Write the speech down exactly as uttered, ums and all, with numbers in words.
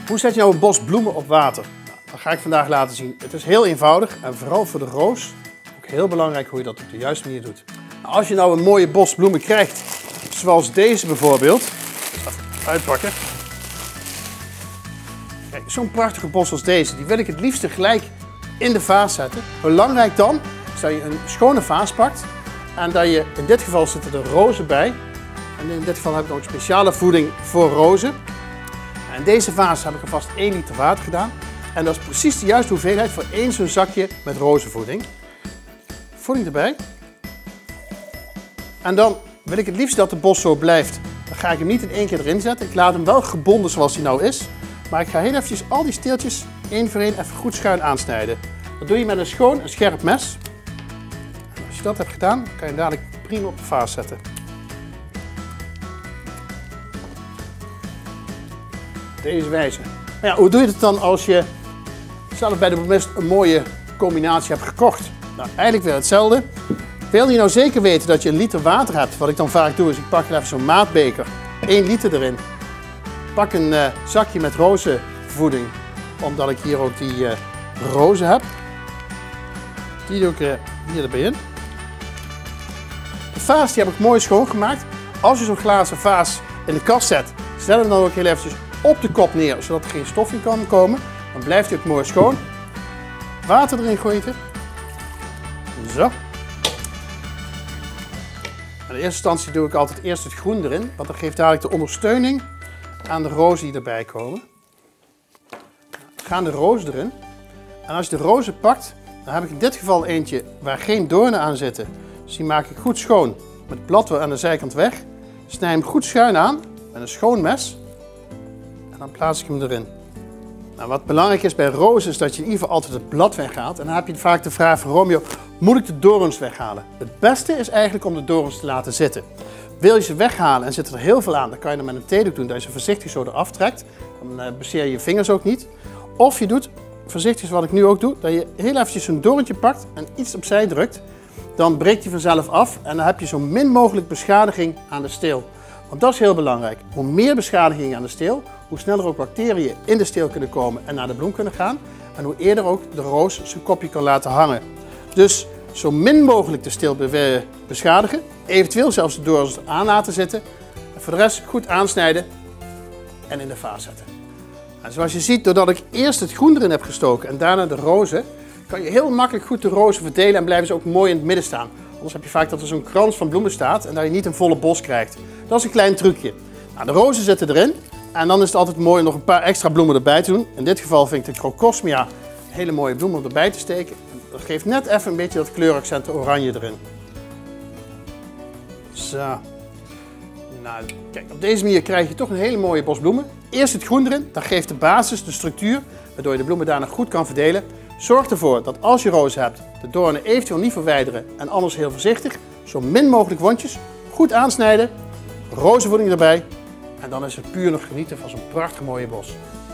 Hoe zet je nou een bos bloemen op water? Nou, dat ga ik vandaag laten zien. Het is heel eenvoudig en vooral voor de roos ook heel belangrijk hoe je dat op de juiste manier doet. Nou, als je nou een mooie bos bloemen krijgt, zoals deze bijvoorbeeld, even uitpakken. Kijk, zo'n prachtige bos als deze, die wil ik het liefst gelijk in de vaas zetten. Belangrijk dan is dat je een schone vaas pakt en dat je, in dit geval zitten er rozen bij. En in dit geval heb ik nog een speciale voeding voor rozen. In deze vaas heb ik alvast één liter water gedaan. En dat is precies de juiste hoeveelheid voor één zo'n zakje met rozenvoeding. Voeding erbij. En dan wil ik het liefst dat de bos zo blijft. Dan ga ik hem niet in één keer erin zetten. Ik laat hem wel gebonden zoals hij nou is. Maar ik ga heel eventjes al die steeltjes één voor één even goed schuin aansnijden. Dat doe je met een schoon en scherp mes. En als je dat hebt gedaan, kan je hem dadelijk prima op de vaas zetten. Deze wijze. Maar ja, hoe doe je het dan als je zelf bij de bloemist een mooie combinatie hebt gekocht? Nou, eigenlijk weer hetzelfde. Wil je nou zeker weten dat je een liter water hebt? Wat ik dan vaak doe is, ik pak even zo'n maatbeker, één liter erin. Pak een uh, zakje met rozenvoeding, omdat ik hier ook die uh, rozen heb. Die doe ik uh, hier erbij in. De vaas die heb ik mooi schoongemaakt. Als je zo'n glazen vaas in de kast zet, zet hem dan ook heel eventjes op de kop neer, zodat er geen stof in kan komen. Dan blijft hij ook mooi schoon. Water erin gooien. Zo. In de eerste instantie doe ik altijd eerst het groen erin, want dat geeft dadelijk de ondersteuning aan de rozen die erbij komen. Dan gaan de rozen erin. En als je de rozen pakt, dan heb ik in dit geval eentje waar geen doornen aan zitten. Dus die maak ik goed schoon met het blad aan de zijkant weg. Snij hem goed schuin aan met een schoon mes. En dan plaats ik hem erin. Nou, wat belangrijk is bij rozen is dat je in ieder geval altijd het blad weghaalt. En dan heb je vaak de vraag van Romeo, moet ik de dorens weghalen? Het beste is eigenlijk om de dorens te laten zitten. Wil je ze weghalen en zit er heel veel aan, dan kan je er met een theedoek doen dat je ze voorzichtig zo eraf trekt. Dan uh, bezeer je je vingers ook niet. Of je doet, voorzichtig wat ik nu ook doe, dat je heel eventjes een doorntje pakt en iets opzij drukt. Dan breekt hij vanzelf af en dan heb je zo min mogelijk beschadiging aan de steel. Want dat is heel belangrijk. Hoe meer beschadiging aan de steel, hoe sneller ook bacteriën in de steel kunnen komen en naar de bloem kunnen gaan. En hoe eerder ook de roos zijn kopje kan laten hangen. Dus zo min mogelijk de steel beschadigen. Eventueel zelfs de dorens aan laten zitten. En voor de rest goed aansnijden en in de vaas zetten. En zoals je ziet, doordat ik eerst het groen erin heb gestoken en daarna de rozen, kan je heel makkelijk goed de rozen verdelen en blijven ze ook mooi in het midden staan. Anders heb je vaak dat er zo'n krans van bloemen staat en dat je niet een volle bos krijgt. Dat is een klein trucje. Nou, de rozen zitten erin en dan is het altijd mooi om nog een paar extra bloemen erbij te doen. In dit geval vind ik de Crocosmia een hele mooie bloem om erbij te steken. Dat geeft net even een beetje dat kleuraccent oranje erin. Zo. Nou, kijk, op deze manier krijg je toch een hele mooie bos bloemen. Eerst het groen erin, dat geeft de basis, de structuur, waardoor je de bloemen daarna goed kan verdelen. Zorg ervoor dat als je rozen hebt, de doornen eventueel niet verwijderen en anders heel voorzichtig, zo min mogelijk wondjes, goed aansnijden, rozenvoeding erbij en dan is het puur nog genieten van zo'n prachtig mooie bos.